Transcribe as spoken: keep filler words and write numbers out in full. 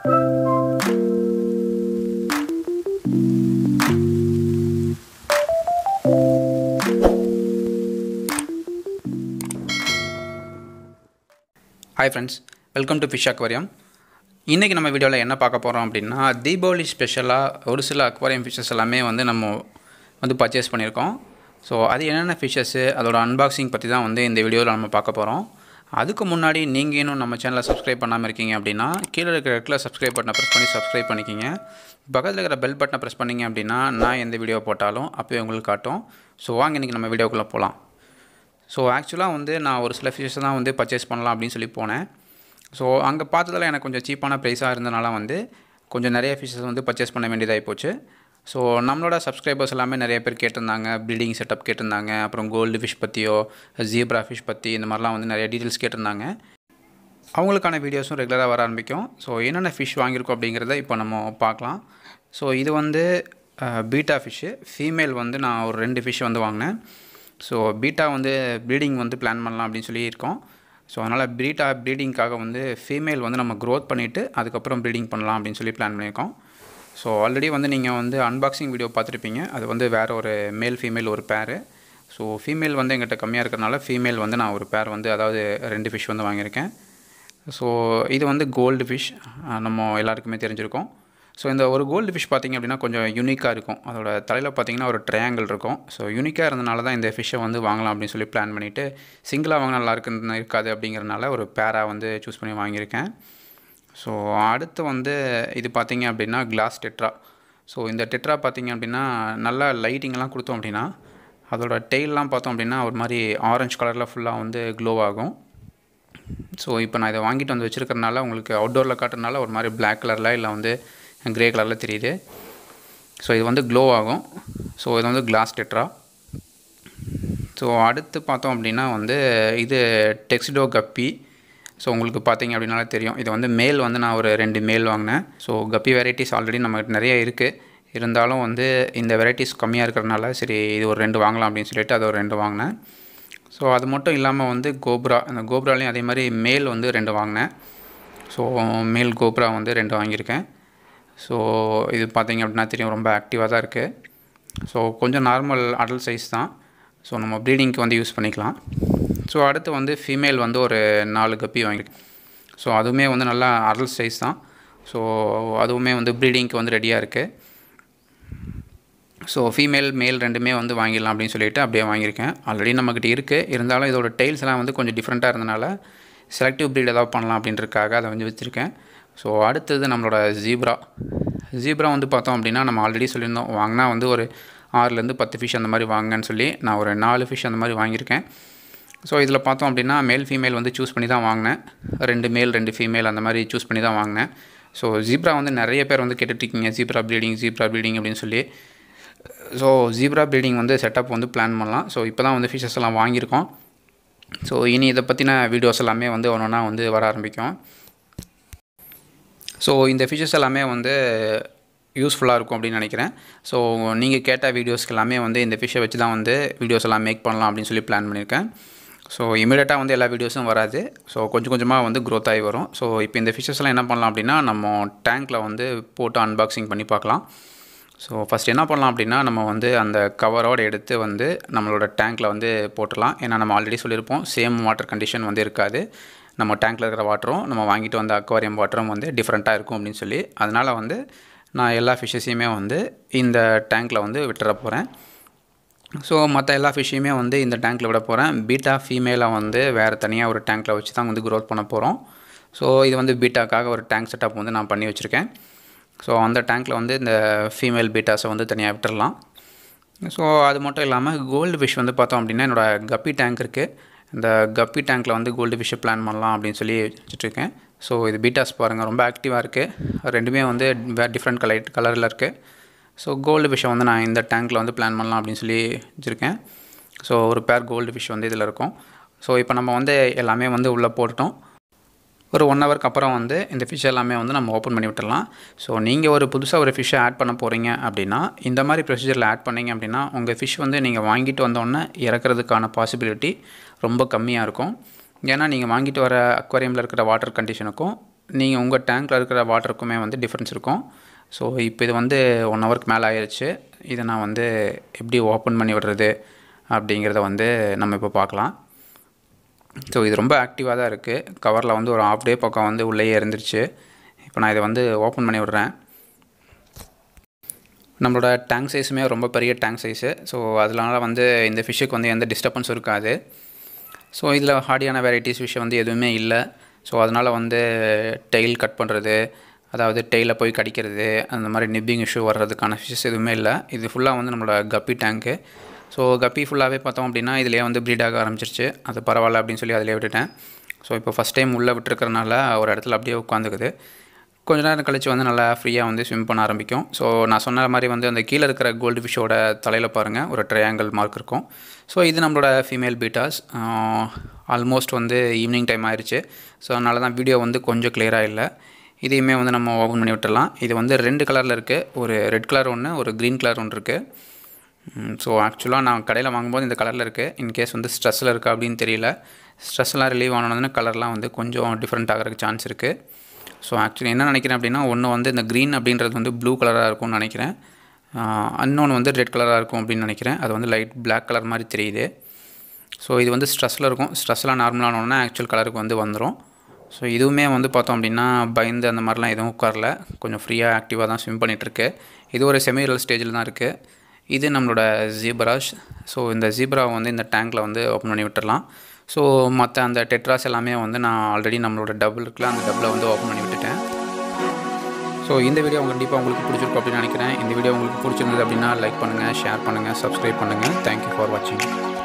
Hi friends, welcome to Fish Aquarium. இன்னைக்கு நம்ம வீடியோல என்ன பார்க்க போறோம் அப்படினா தீபாவளி ஸ்பெஷலா ஒரு சில அக்வாரியம் ஃபிஷஸ் எல்லாமே வந்து நம்ம வந்து பர்ச்சேஸ் பண்ணிருக்கோம். சோ அது என்னென்ன ஃபிஷஸ் அதோட அன்பாக்சிங் பத்தி தான் வந்து இந்த வீடியோல நம்ம பார்க்க போறோம். அதுக்கு முன்னாடி நீங்க இன்னும் நம்ம சேனலை சப்ஸ்கிரைப் பண்ணாம இருக்கீங்க அப்படினா கீழ இருக்கிற ரெட்ல சப்ஸ்கிரைப் பட்டனை பிரஸ் பண்ணி சப்ஸ்கிரைப் பண்ணிக்கங்க. பக்கத்துல இருக்கிற பெல் பட்டனை பிரஸ் பண்ணீங்க அப்படினா நான் எந்த வீடியோ போட்டாலும் அப்பவே உங்களுக்கு காட்டும். சோ வாங்க இன்னைக்கு நம்ம வீடியோக்குள்ள போலாம். So actually வந்து நான் ஒரு சில ஃபிஷஸ் தான் வந்து பர்ச்சேஸ் பண்ணலாம் அப்படினு சொல்லி போனேன். சோ அங்க பார்த்ததல எனக்கு கொஞ்சம் சீப்பான பிரைஸா இருந்தனால வந்து கொஞ்சம் நிறைய ஃபிஷஸ் வந்து பர்ச்சேஸ் பண்ண வேண்டியதாய் போச்சு. சோ நம்மளோட சப்ஸ்கிரைபர்ஸ் எல்லாமே நிறைய பேர் கேட்டிருந்தாங்க, ப்ரீடிங் செட்டப் கேட்டிருந்தாங்க, அப்புறம் கோல்ட் ஃபிஷ் பத்தியோ, ஜீப்ரா ஃபிஷ் பத்தி இந்த மாதிரிலாம் வந்து நிறைய டீடைல்ஸ் கேட்டிருந்தாங்க. அவங்களுக்கான வீடியோஸும் ரெகுலரா வர ஆரம்பிக்கும். சோ என்னென்ன ஃபிஷ் வாங்கியிருக்கோம் அப்படிங்கறதை இப்போ நம்ம பார்க்கலாம். சோ இது வந்து பீட்டா ஃபிஷ், ஃபீமேல் வந்து நான் ஒரு ரெண்டு ஃபிஷ் வந்து வாங்குனேன். சோ பீட்டா வந்து ப்ரீடிங் வந்து பிளான் பண்ணலாம் அப்படினு சொல்லி இருக்கோம். சோ அதனால பீட்டா ப்ரீடிங்காக வந்து ஃபீமேல் வந்து நம்ம growth பண்ணிட்டு அதுக்கு அப்புறம் ப்ரீடிங் பண்ணலாம் அப்படினு சொல்லி பிளான் பண்ணிருக்கோம். சோ ஆல்ரெடி வந்து நீங்க வந்து அன்பாக்சிங் வீடியோ பார்த்திருப்பீங்க. அது வந்து வேற ஒரு மேல் ஃபீமேல் ஒரு பேர். சோ ஃபீமேல் வந்து என்கிட்ட கம்மியா இருக்கறனால ஃபீமேல் வந்து நான் ஒரு பேர் வந்து அதாவது ரெண்டு ஃபிஷ் வந்து வாங்கியிருக்கேன். சோ இது வந்து கோல்ட் ஃபிஷ், நம்ம எல்லாருக்குமே தெரிஞ்சிருக்கும். சோ இந்த ஒரு கோல்ட் ஃபிஷ் பாத்தீங்க அப்படினா கொஞ்சம் யூனிக்கா இருக்கும். அதோட தலையில பாத்தீங்கன்னா ஒரு ட்ரையாங்கிள் இருக்கும். சோ யூனிக்கா இருந்தனால தான் இந்த ஃபிஷ்ஷை வந்து வாங்கலாம் அப்படினு சொல்லி பிளான் பண்ணிட்டு சிங்கிளா வாங்குனா நல்லா இருக்குன்னு இருக்காது அப்படிங்கறனால ஒரு பேரா வந்து சூஸ் பண்ணி வாங்கியிருக்கேன். சோ அடுத்து வந்து இது பாத்தீங்க அப்படினா கிளாஸ் டெட்ரா. சோ இந்த டெட்ரா பாத்தீங்க அப்படினா நல்ல லைட்டிங் எல்லாம் கொடுத்தோம் அப்படினா அதோட டெயில்லாம் பார்த்தோம் அப்படினா ஒரு மாதிரி ஆரஞ்சு கலர்ல ஃபுல்லா வந்து க்ளோ ஆகும். சோ இப்போ நான் இத வாங்கிட்டு வந்து வச்சிருக்கறனால உங்களுக்கு அவுட்டோர்ல காட்டறனால ஒரு மாதிரி Black கலர்ல இல்ல வந்து கிரே கலர்ல தெரியுது. சோ இது வந்து க்ளோ ஆகும். சோ இது வந்து கிளாஸ் டெட்ரா. சோ அடுத்து பார்த்தோம் அப்படினா வந்து இது டெக்ஸிடோ கப்பி. சோ உங்களுக்கு பாத்தீங்க அப்படினால தெரியும். இது வந்து மேல் வந்து நான் ஒரு ரெண்டு மேல் வாங்குனேன். சோ கப்பி வெரைட்டிஸ் ஆல்ரெடி நம்மகிட்ட நிறைய இருக்கு. இருந்தாலும் வந்து இந்த வெரைட்டிஸ் கம்மியா இருக்கறனால சரி இது ஒரு ரெண்டு வாங்கலாம் அப்படினு சொல்லிட்டு அது ஒரு ரெண்டு வாங்குனேன். சோ அது மட்டும் இல்லாம வந்து கோப்ரா, அந்த கோப்ராலயும் அதே மாதிரி மேல் வந்து ரெண்டு வாங்குனேன். சோ மேல் கோப்ரா வந்து ரெண்டு வாங்கியிருக்கேன். சோ இது பாத்தீங்க அப்படினா தெரியும் ரொம்ப ஆக்டிவா தான் இருக்கு. சோ கொஞ்சம் நார்மல் அடல்ட் சைஸ் தான். சோ நம்ம ப்ரீடிங்க்கு வந்து யூஸ் பண்ணிக்கலாம். சோ அடுத்து வந்து ஃபீமேல் வந்து ஒரு நாலு கப்பி வாங்கியிருக்கேன். சோ அதுவுமே வந்து நல்ல அடல்ட் சைஸ் தான். சோ அதுவுமே வந்து ப்ரீடிங்க்கு வந்து ரெடியா இருக்கு. சோ ஃபீமேல் மேல் ரெண்டுமே வந்து வாங்கிடலாம் அப்படினு சொல்லிட்டு அப்படியே வாங்கியிருக்கேன். ஆல்ரெடி நம்மகிட்ட இருக்கு. இருந்தாலும் இதோட டெயில்ஸ் எல்லாம் வந்து கொஞ்சம் டிஃபரண்டா இருந்தனால செலக்டிவ் ப்ரீட் ஏதாவது பண்ணலாம் அப்படின்றதுக்காக அதை வந்து வச்சிருக்கேன். சோ அடுத்து நம்மளோட ஜீப்ரா. ஜீப்ரா வந்து பார்த்தோம் அப்படினா நம்ம ஆல்ரெடி சொல்லிருந்தோம் வாங்குனா வந்து ஒரு ஆறுல இருந்து பத்து ஃபிஷ் அந்த மாதிரி வாங்குங்கன்னு சொல்லி நான் ஒரு நாலு ஃபிஷ் அந்த மாதிரி வாங்கியிருக்கேன். சோ இதுல பார்த்தோம் அப்படினா மேல் ஃபீமேல் வந்து சூஸ் பண்ணி தான் வாங்குனேன். ரெண்டு மேல் ரெண்டு ஃபீமேல் அந்த மாதிரி சூஸ் பண்ணி தான் வாங்குனேன். சோ ஜீப்ரா வந்து நிறைய பேர் வந்து கேட்டுட்டு இருக்கீங்க ஜீப்ரா ப்ரீடிங் ஜீப்ரா ப்ரீடிங் அப்படினு சொல்லி. சோ ஜீப்ரா ப்ரீடிங் வந்து செட்டப் வந்து பிளான் பண்ணலாம். சோ இப்போதான் வந்து ஃபிஷஸ் எல்லாம் வாங்கியிருக்கோம். சோ இனி இத பத்தின வீடியோஸ் எல்லாமே வந்து ஒவ்வொண்ணா வந்து வர ஆரம்பிக்கும். சோ இந்த ஃபிஷஸ் எல்லாமே வந்து யூஸ்ஃபுல்லா இருக்கும் அப்படினு நினைக்கிறேன். சோ நீங்க கேட்ட வீடியோஸ்க்கு எல்லாமே வந்து இந்த ஃபிஷ்ஷை வச்சு தான் வந்து வீடியோஸ் எல்லாம் மேக் பண்ணலாம் அப்படினு சொல்லி பிளான் பண்ணிருக்கேன். சோ இமிடியேட்டா வந்து எல்லா வீடியோஸும் வராது. சோ கொஞ்சம் கொஞ்சமா வந்து growth ஆகி வரும். சோ இப்போ இந்த ஃபிஷஸ் எல்லாம் என்ன பண்ணலாம் அப்படினா நம்ம டேங்க்ல வந்து போட்டு அன்பாக்சிங் பண்ணி பார்க்கலாம். சோ ஃபர்ஸ்ட் என்ன பண்ணலாம் அப்படினா நம்ம வந்து அந்த கவரோட எடுத்து வந்து நம்மளோட டேங்க்ல வந்து போட்டுறலாம். ஏன்னா நம்ம ஆல்ரெடி சொல்லிருப்போம் சேம் வாட்டர் கண்டிஷன் வந்து இருக்காது. நம்ம டேங்க்ல இருக்கிற வாட்டரும் நம்ம வாங்கிட்டு வந்த அக்வாரியம் வாட்டரும் வந்து டிஃபரண்டா இருக்கும் அப்படினு சொல்லி அதனால வந்து நான் எல்லா ஃபிஷஸையுமே வந்து இந்த டேங்க்ல வந்து விட்டுற போறேன். சோ மத்த எல்லா ஃபிஷ்ஷையுமே வந்து இந்த டேங்க்ல விட போறேன். பீட்டா ஃபீமேல வந்து வேற தனியா ஒரு டேங்க்ல வச்சு தான் வந்து growth பண்ண போறோம். சோ இது வந்து பீட்டாக்காக ஒரு டேங்க் செட்டப் வந்து நான் பண்ணி வச்சிருக்கேன். சோ அந்த டேங்க்ல வந்து இந்த ஃபீமேல் பீட்டாஸை வந்து தனியா விட்டுறலாம். சோ அது மட்டும் இல்லாம கோல்ட் ஃபிஷ் வந்து பார்த்தோம் அப்படினா என்னோட கப்பி டேங்க் இருக்கு. இந்த கப்பி டேங்க்ல வந்து கோல்ட் ஃபிஷ் பிளான் பண்ணலாம் அப்படினு சொல்லி வச்சிட்டு இருக்கேன். சோ இது பீட்டாஸ் பாருங்க ரொம்ப ஆக்டிவா இருக்கு. ரெண்டுமே வந்து டிஃபரண்ட் கலர் கலர்ல இருக்கு. சோ கோல்ட் ஃபிஷ் வந்து நான் இந்த டேங்க்ல வந்து பிளான் பண்ணலாம் அப்படினு சொல்லி வச்சிருக்கேன். சோ ஒரு பேர் கோல்ட் ஃபிஷ் வந்து இதல இருக்கும். சோ இப்போ நம்ம வந்து எல்லாமே வந்து உள்ள போட்டுட்டோம். ஒரு one ஹவருக்கு அப்புறம் வந்து இந்த ஃபிஷ் எல்லாமே வந்து நம்ம ஓபன் பண்ணி விட்டுறலாம். சோ நீங்க ஒரு புதுசா ஒரு ஃபிஷ் ஆட் பண்ண போறீங்க அப்படினா இந்த மாதிரி ப்ரொசீஜர்ல ஆட் பண்ணீங்க அப்படினா உங்க ஃபிஷ் வந்து நீங்க வாங்கிட்டு வந்த உடனே இறக்கிறதுக்கான பாசிபிலிட்டி ரொம்ப கம்மியா இருக்கும். ஏன்னா நீங்க வாங்கிட்டு வர அக்வாரியம்ல இருக்கிற வாட்டர் கண்டிஷனுக்கும் நீங்கள் உங்கள் டேங்க்கில் இருக்கிற வாட்டருக்குமே வந்து டிஃப்ரென்ஸ் இருக்கும். ஸோ இப்போ இது வந்து ஒன் ஹவருக்கு மேலே ஆயிடுச்சு. இதை நான் வந்து எப்படி ஓப்பன் பண்ணி விடுறது அப்படிங்கிறத வந்து நம்ம இப்போ பார்க்கலாம். ஸோ இது ரொம்ப ஆக்டிவாக தான் இருக்குது. கவரில் வந்து ஒரு ஆஃப் டே பக்கம் வந்து உள்ளேயே இருந்துருச்சு. இப்போ நான் இதை வந்து ஓப்பன் பண்ணி விடுறேன். நம்மளோட டேங்க் சைஸுமே ரொம்ப பெரிய டேங்க் சைஸு. ஸோ அதனால வந்து இந்த ஃபிஷ்ஷுக்கு வந்து எந்த டிஸ்டர்பன்ஸும் இருக்காது. ஸோ இதில் ஹார்டியான வெரைட்டிஸ் ஃபிஷ்ஷை வந்து எதுவுமே இல்லை. ஸோ அதனால் வந்து டெயில் கட் பண்ணுறது, அதாவது டெயிலில் போய் கடிக்கிறது, அந்த மாதிரி நிப்பிங் இஷ்யூ வர்றதுக்கான ஃபிஷ்ஷஸ் எதுவுமே இல்லை. இது ஃபுல்லாக வந்து நம்மளோட கப்பி டேங்க்கு. ஸோ கப்பி ஃபுல்லாகவே பார்த்தோம் அப்படின்னா இதிலே வந்து ப்ரீட் ஆக ஆரம்பிச்சிருச்சு. அது பரவாயில்ல அப்படின்னு சொல்லி அதிலே விட்டுட்டேன். ஸோ இப்போ ஃபஸ்ட் டைம் உள்ளே விட்டுருக்கறனால ஒரு இடத்துல அப்படியே உட்காந்துக்குது. கொஞ்ச நேரம் கழித்து வந்து நல்லா ஃப்ரீயாக வந்து ஸ்விம் பண்ண ஆரம்பிக்கும். ஸோ நான் சொன்ன மாதிரி வந்து அந்த கீழே இருக்கிற கோல்டு ஃபிஷ்ஷோட தலையில் பாருங்கள் ஒரு ட்ரையாங்கிள் மார்க் இருக்கும். ஸோ இது நம்மளோட ஃபீமேல் பீட்டாஸ். ஆல்மோஸ்ட் வந்து ஈவினிங் டைம் ஆயிடுச்சு. ஸோ அதனால தான் வீடியோ வந்து கொஞ்சம் கிளியராக இல்லை. இதையுமே வந்து நம்ம ஓப்பன் பண்ணி விட்டுடலாம். இது வந்து ரெண்டு கலரில் இருக்குது. ஒரு ரெட் கலர் ஒன்று, ஒரு க்ரீன் கலர் ஒன்று இருக்குது. ஸோ ஆக்சுவலாக நான் கடையில் வாங்கும்போது இந்த கலரில் இருக்குது. இன்கேஸ் வந்து ஸ்ட்ரெஸ்ஸில் இருக்கா அப்படின்னு தெரியல. ஸ்ட்ரெஸ்லாம் ரிலீவ் ஆனோன்னா கலர்லாம் வந்து கொஞ்சம் டிஃப்ரெண்ட் ஆகிறதுக்கு சான்ஸ் இருக்குது. ஸோ ஆக்சுவலி என்ன நினைக்கிறேன் அப்படின்னா, ஒன்று வந்து இந்த க்ரீன் அப்படின்றது வந்து ப்ளூ கலராக இருக்கும்னு நினைக்கிறேன். இன்னொன்று வந்து ரெட் கலராக இருக்கும் அப்படின்னு நினைக்கிறேன். அது வந்து லைட் பிளாக் கலர் மாதிரி தெரியுது. ஸோ இது வந்து ஸ்ட்ரெஸ்ஸில் இருக்கும். ஸ்ட்ரெஸ்லாம் நார்மலானோன்னா ஆக்சுவல் கலருக்கு வந்து வந்துடும். ஸோ இதுவுமே வந்து பார்த்தோம் அப்படின்னா பயந்து அந்த மாதிரிலாம் எதுவும் உட்காரல. கொஞ்சம் ஃப்ரீயாக ஆக்டிவாக தான் ஸ்விம் பண்ணிகிட்ருக்கு. இது ஒரு செமிரல் ஸ்டேஜில் தான் இருக்குது. இது நம்மளோட ஜீப்ராஸ். ஸோ இந்த ஜீப்ராவை வந்து இந்த டேங்க்கில் வந்து ஓப்பன் பண்ணி விட்டுடலாம். ஸோ மற்ற அந்த டெட்ராஸ் எல்லாமே வந்து நான் ஆல்ரெடி நம்மளோட டபுள் இருக்குல்ல, அந்த டபுளை வந்து ஓப்பன் பண்ணி விட்டுட்டேன். ஸோ இந்த வீடியோ கண்டிப்பாக உங்களுக்கு பிடிச்சிருக்கும் அப்படின்னு நினைக்கிறேன். இந்த வீடியோ உங்களுக்கு பிடிச்சிருந்தது அப்படின்னா லைக் பண்ணுங்கள், ஷேர் பண்ணுங்கள், சப்ஸ்கிரைப் பண்ணுங்கள். தேங்க்யூ ஃபார் வாட்சிங்.